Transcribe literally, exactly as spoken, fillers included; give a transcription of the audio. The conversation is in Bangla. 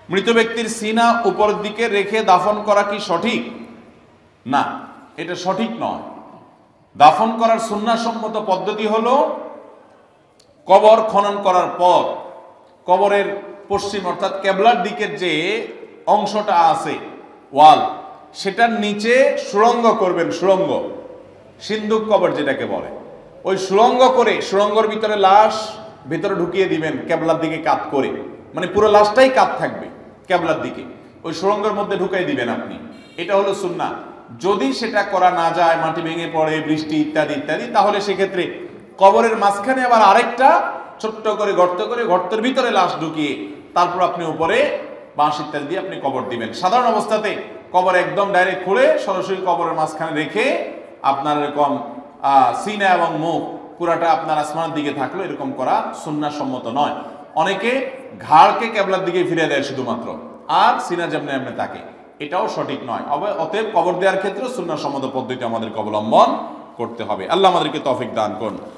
মৃত ব্যক্তির সিনা উপরের দিকে রেখে দাফন করা কি সঠিক? না, এটা সঠিক নয়। দাফন করার সুন্নাহসম্মত পদ্ধতি হলো কবর খনন করার পর কবরের পশ্চিম অর্থাৎ কেবলার দিকের যে অংশটা আছে ওয়াল, সেটার নিচে সুড়ঙ্গ করবেন। সুড়ঙ্গ, সিন্দুক কবর যেটাকে বলে, ওই সুড়ঙ্গ করে সুড়ঙ্গর ভিতরে লাশ ভিতরে ঢুকিয়ে দিবেন কেবলার দিকে কাত করে, মানে পুরো লাশটাই কাত থাকবে কেবলার দিকে, ওই সুড়ঙ্গের মধ্যে ঢুকাই দিবেন আপনি। এটা হলো সুন্নাহ। যদি সেটা করা না যায়, মাটি ভেঙে পড়ে, বৃষ্টি ইত্যাদি ইত্যাদি, তাহলে সেক্ষেত্রে কবরের মাঝখানে আবার আরেকটা ছোট্ট করে গর্ত করে গর্তের ভিতরে লাশ ঢুকিয়ে তারপর আপনি উপরে বাঁশ ইত্যাদি দিয়ে আপনি কবর দিবেন। সাধারণ অবস্থাতে কবর একদম ডাইরেক্ট খুলে সরাসরি কবরের মাঝখানে রেখে আপনার এরকম সিনা এবং মুখ পুরাটা আপনার আসমানের দিকে থাকলো, এরকম করা সুন্নাহসম্মত নয়। অনেকে ঘাড়কে কেবলার দিকে ফিরে দেয় শুধুমাত্র, আর সিনা যেমনি এমনি থাকে, এটাও সঠিক নয়। অতএব কবর দেওয়ার ক্ষেত্রে সুন্নাহসম্মত পদ্ধতি আমাদেরকে অবলম্বন করতে হবে। আল্লাহ আমাদেরকে তৌফিক দান করুন।